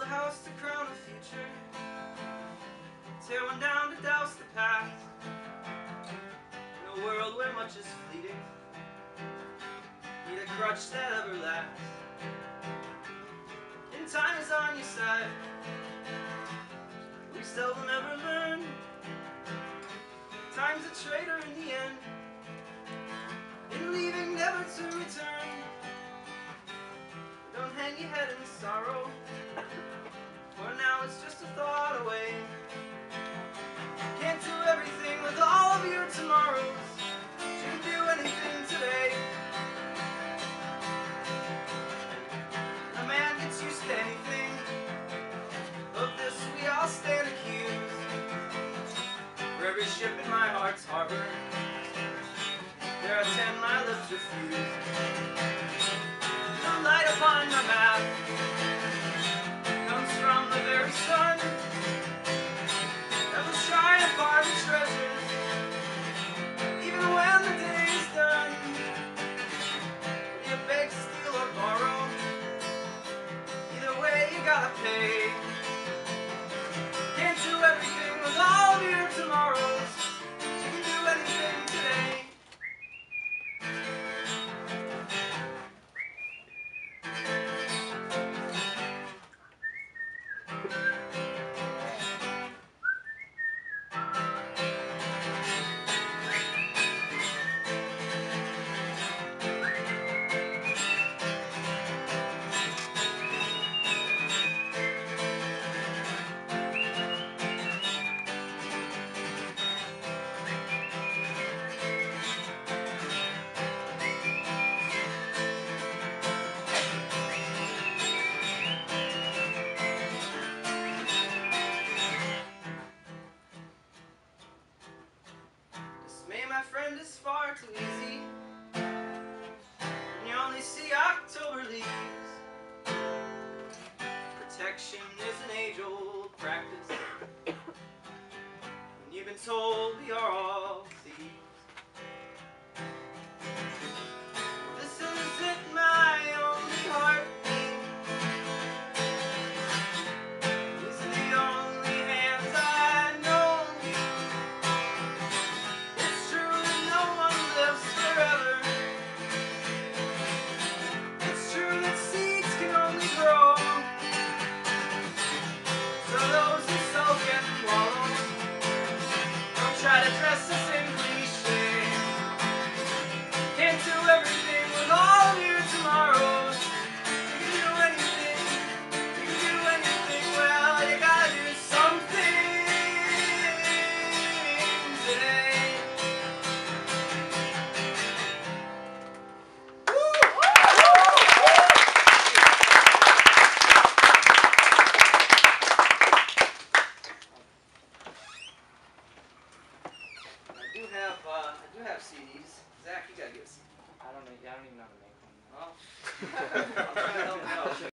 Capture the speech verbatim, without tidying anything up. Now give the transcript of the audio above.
house to crown a future, tear one down to douse the past. In a world where much is fleeting, need a crutch that ever lasts. And time is on your side, we still will never learn. Time's a traitor in the end, in leaving never to return. Don't hang your head in sorrow, for now it's just a thought away. Can't do everything with all of your tomorrows, you can do anything today. A man gets used to anything, of this we all stand accused. For every ship in my heart's harbor, there are ten my lips refuse. The light upon my map comes from the very sun that will shine upon the treasures, even when the day is done. You beg, steal, or borrow, either way you gotta pay. Can't do everything with all of your tomorrows, you can do anything today. My friend, is far too easy, and you only see October leaves. Protection is an age-old practice, and you've been told we are all thieves. This isn't my only heartbeat, these are the only hands I know. Try to dress us in cliché. Can't do everything with all of your tomorrows. You can do anything, you can do anything. Well, you gotta do something today. I do have, uh, I do have C Ds. Zach, you gotta get a C D. I don't know. I don't even know how to make one. Well, I'll try to help you out.